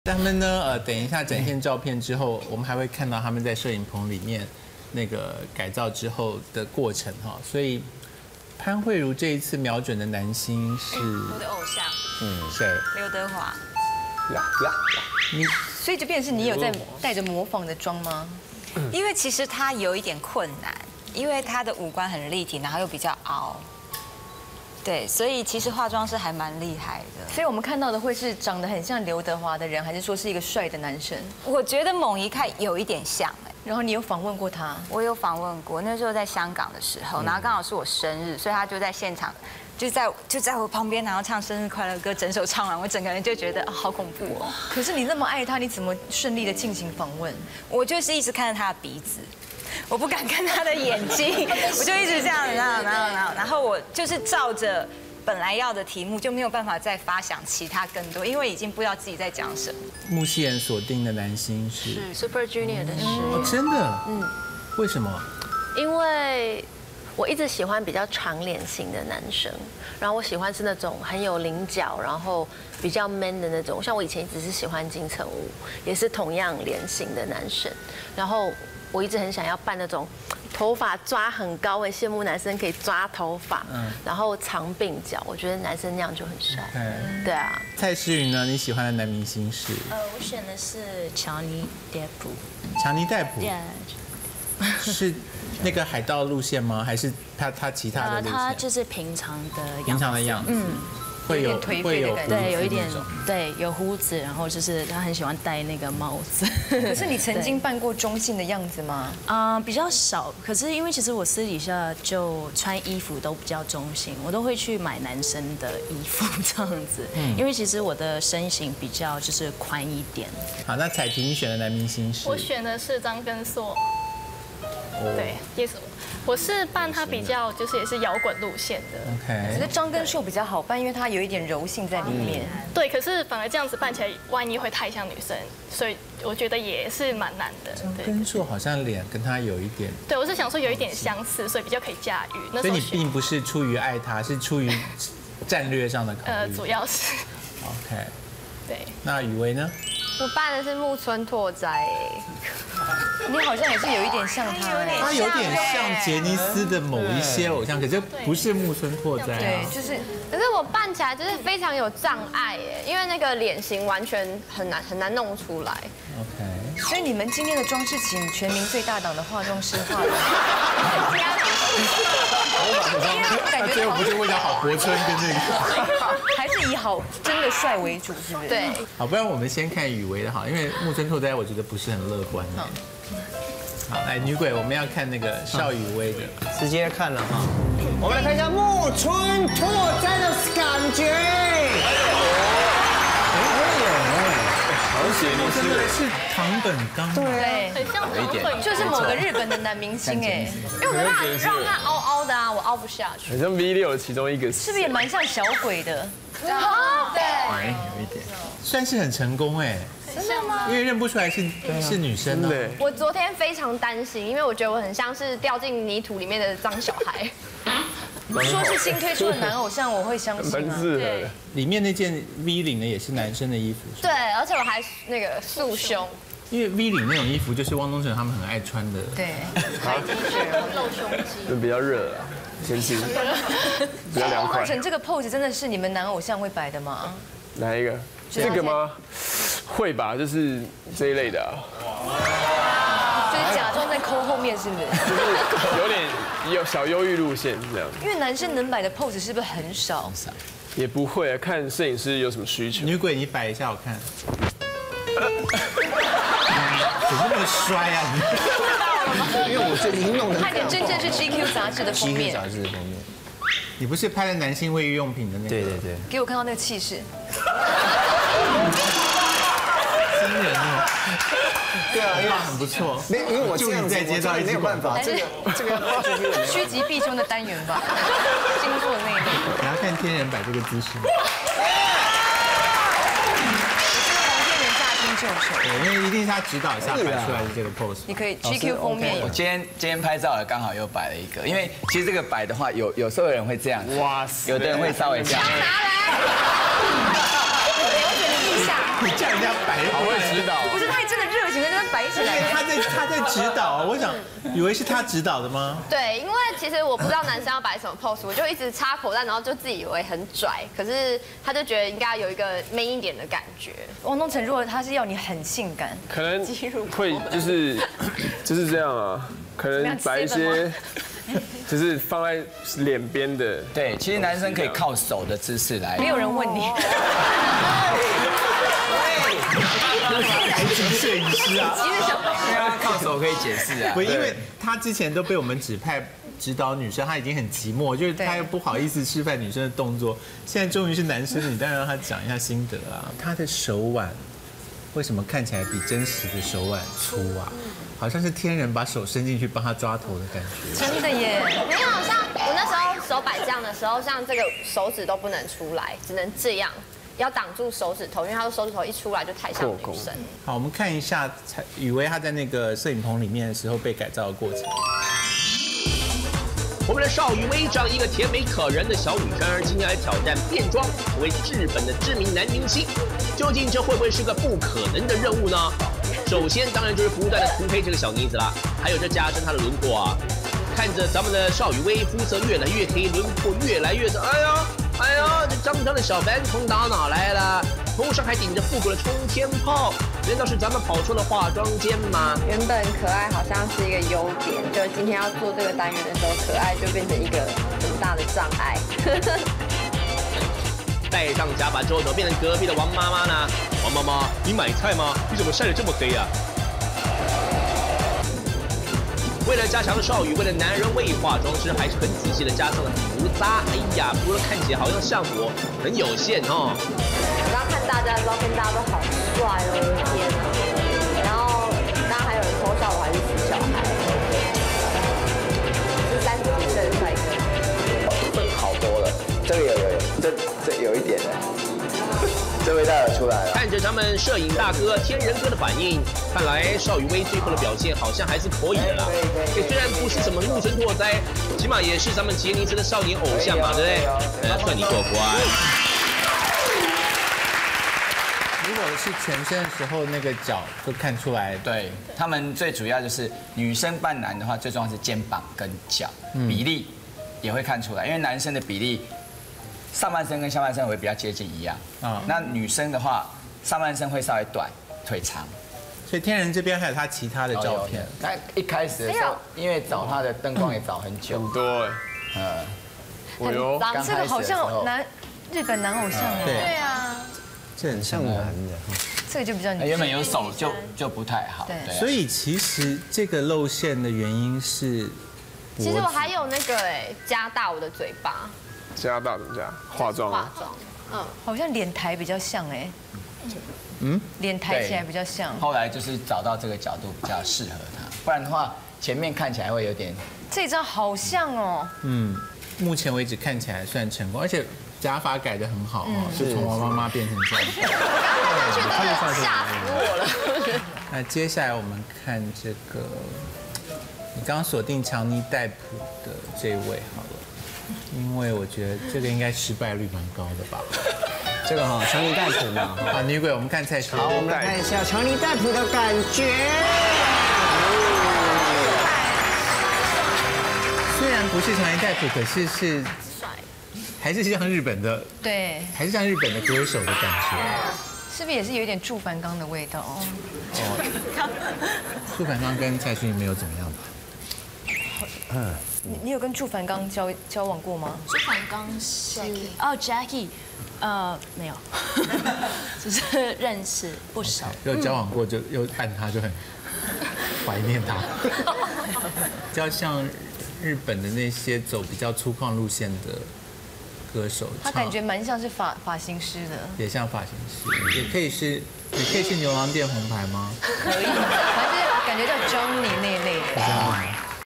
他们呢，等一下展现照片之后，我们还会看到他们在摄影棚里面那个改造之后的过程哈。所以潘慧茹这一次瞄准的男星是我的偶像， 谁？ 刘德华。 你所以就变成是你有在带着模仿的妆吗？ 因为其实他有一点困难，因为他的五官很立体，然后又比较凹。 对，所以其实化妆师还蛮厉害的。 所以我们看到的会是长得很像刘德华的人，还是说是一个帅的男生？ 我觉得猛一看有一点像哎。 然后你有访问过他？ 我有访问过，那时候在香港的时候，然后刚好是我生日，所以他就在现场，就在我旁边，然后唱生日快乐歌，整首唱完，我整个人就觉得好恐怖哦。 可是你那么爱他，你怎么顺利的进行访问？ 我就是一直看着他的鼻子。 我不敢看他的眼睛，我就一直这样，然后我就是照着本来要的题目，就没有办法再发想其他更多，因为已经不知道自己在讲什么。 穆熙妍锁定的男星是 Super Junior 的哦，真的？为什么？ 因为我一直喜欢比较长脸型的男生，然后我喜欢是那种很有棱角，然后比较 man 的那种。像我以前一直是喜欢金城武，也是同样脸型的男生，然后。 我一直很想要扮那种头发抓很高，很羡慕男生可以抓头发，然后长鬓角，我觉得男生那样就很帅。对啊。 蔡诗芸呢？你喜欢的男明星是？ 我选的是强尼戴普。 强尼戴普。是那个海盗路线吗？还是他其他的路线？ 他就是平常的样子。 平常的样子。会有对，有一点对，有胡子，然后就是他很喜欢戴那个帽子。 可是你曾经扮过中性的样子吗？ 比较少。可是因为其实我私底下就穿衣服都比较中性，我都会去买男生的衣服这样子。因为其实我的身形比较就是宽一点。 好，那彩婷你选的男明星是？ 我选的是张根硕。对，也是。 我是扮他比较就是也是摇滚路线的 ，OK。 可是张根硕比较好扮，因为他有一点柔性在里面。 对，可是反而这样子扮起来，万一会太像女生，所以我觉得也是蛮难的。 张根硕好像脸跟他有一点。 对，我是想说有一点相似，所以比较可以驾驭。 所以你并不是出于爱他，是出于战略上的考虑。 主要是。 OK。 对。 那雨薇呢？ 我扮的是木村拓哉。 你好像也是有一点像他， 他有点像杰尼斯的某一些偶像，可是不是木村拓哉。 对，就是。 可是我扮起来就是非常有障碍耶，因为那个脸型完全很难弄出来。 OK。 所以你们今天的装饰请全民最大档的化妆师化的。 那最后不就为了郝柏村跟那个？ 还是以好真的帅为主，是不是？ 对。 好，不然我们先看雨薇的好，因为木村拓哉我觉得不是很乐观。好，来女鬼，我们要看那个邵雨薇的， 直接看了哈。我们来看一下木村拓哉的感觉。 而且你是唐本刚， 对， 很像唐本， 就是某个日本的男明星哎， 因为我没办法让他凹凹的啊，我凹不下去。 很像 V6的其中一个， 是不是也蛮像小鬼的？ 对。 哎，有一点，算是很成功哎。 真的吗？ 因为认不出来是女生呢。 我昨天非常担心，因为我觉得我很像是掉进泥土里面的脏小孩。 说是新推出的男偶像，我会相信啊。 对， 里面那件 V 领的也是男生的衣服。 对，而且我还那个束胸。 因为 V 领那种衣服就是汪东城他们很爱穿的。 对， 白 T 恤露胸肌。 就比较热啊，天气比较凉快。 汪东城这个 pose 真的是你们男偶像会摆的吗？ 哪一个？这个吗？会吧，就是这一类的啊。 就是假装在抠后面，是不是？ 就是有点有小忧郁路线这样。 因为男生能摆的 pose 是不是很少？ 也不会啊，看摄影师有什么需求。 女鬼，你摆一下我看。怎么那么衰啊因为我最近弄的。 看见真正是 GQ 杂志的封面。 杂志的封面。 你不是拍了男性卫浴用品的那个？ 对对对。 给我看到那个气势。 惊人哦！ 对啊，因为很不错。 因为我就你在接到没有办法，这个趋吉避凶的单元吧，星座内力。 你要看天人摆这个姿势。对，因为一定是他指导下摆出来的这个 pose。 你可以 GQ 封面有。 我今天拍照了，刚好又摆了一个，因为其实这个摆的话，有时候有人会这样，哇，有的人会稍微这样。 拿来。留着你一下。 你叫人家摆， 好会指导。 不是，他真的热情在那边摆起来。 他在指导，我想以为是他指导的吗？ 对，因为其实我不知道男生要摆什么 pose， 我就一直插口袋，然后就自己以为很拽，可是他就觉得应该有一个 man 一点的感觉。 王东城如果他是要你很性感， 可能会就是这样啊，可能摆一些。就是放在脸边的。 对，其实男生可以靠手的姿势来。 没有人问你。 还是摄影师啊？ 对啊，靠手可以解释啊。 不，因为他之前都被我们指派指导女生，他已经很寂寞，就是他又不好意思示范女生的动作。现在终于是男生，你当然让他讲一下心得啊。他的手腕为什么看起来比真实的手腕粗啊？好像是天人把手伸进去帮他抓头的感觉。 真的耶！ 没有，像我那时候手摆这样的时候，像这个手指都不能出来，只能这样，要挡住手指头，因为他的手指头一出来就太像女生。 好，我们看一下雨薇她在那个摄影棚里面的时候被改造的过程。 我们的邵雨薇这样一个甜美可人的小女生，今天来挑战变装，成为日本的知名男明星。究竟这会不会是个不可能的任务呢？首先，当然就是不断的涂黑这个小妮子啦，还有这加深她的轮廓啊。看着咱们的邵雨薇肤色越来越黑，轮廓越来越的，哎呀，这张张的小斑从打哪来了？头上还顶着复古的冲天炮，难道是咱们跑错了化妆间吗？ 原本可爱好像是一个优点，就今天要做这个单元的时候，可爱就变成一个很大的障碍。 戴上假发之后，怎么变成隔壁的王妈妈呢？王妈妈，你买菜吗？你怎么晒得这么黑啊？为了加强邵雨薇的男人味，化妆师还是很仔细的加上了胡渣。哎呀，不过看起来好像效果很有限哦。 我刚看大家的照片，大家都好帅哦，我的天啊！然后刚刚还有人偷笑我还是死小孩，是30几岁的帅哥。 好多了，这个有，这有一点了。这味道有出来了。 看着咱们摄影大哥天人哥的反应，看来邵雨薇最后的表现好像还是可以的啦。虽然不是什么木村拓哉，起码也是咱们杰尼斯的少年偶像嘛，对不对？算你过关。 如果是全身的时候，那个脚就看出来。 对，他们最主要就是女生扮男的话，最重要是肩膀跟脚比例也会看出来，因为男生的比例。上半身跟下半身会比较接近一样啊，那女生的话，上半身会稍微短，腿长。 所以天人这边还有他其他的照片。 他一开始的时候，因为找他的灯光也找很久， 很多很脏，这个好像日本男偶像哎。 对啊， 这很像男的。 这个就比较原本有手就不太好。 对。 所以其实这个露馅的原因是， 其实我还有那个加大我的嘴巴。 加大怎么加？化妆。 好像脸抬比较像哎。脸抬起来比较像。 后来就是找到这个角度比较适合他，不然的话前面看起来会有点。 这张好像哦。 目前为止看起来算成功，而且假发改得很好哦，是从王妈妈变成这样。 我刚刚吓死我了。 那接下来我们看这个，你刚刚锁定强尼戴普的这位好了。因为我觉得这个应该失败率蛮高的吧。 这个哈，强尼戴普嘛。 好，女鬼，我们看蔡徐。 好，我们来看一下强尼戴普的感觉。 虽然不是强尼戴普，可是还是像日本的。 对。 还是像日本的歌手的感觉。 是不是也是有点祝凡刚的味道？ 祝凡刚跟蔡徐没有怎么样吧？ 你有跟祝凡刚交往过吗？ 祝凡刚是Jackie， 没有，只是认识不熟。 有交往过就又按他，就很怀念他。比较像日本的那些走比较粗犷路线的歌手， 他感觉蛮像是发型师的， 也像发型师，也可以是牛郎店红牌吗？ 可以，反正感觉叫 Johnny 那一类的。